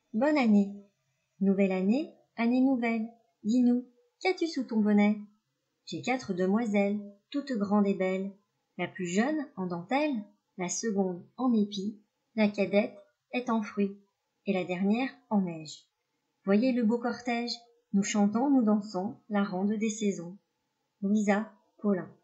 bonne année. Nouvelle année, année nouvelle. Dis-nous, qu'as-tu sous ton bonnet? J'ai 4 demoiselles, toutes grandes et belles. La plus jeune en dentelle, la seconde en épi, la cadette est en fruits, et la dernière en neige. Voyez le beau cortège, nous chantons, nous dansons, la ronde des saisons. Louisa Paulin.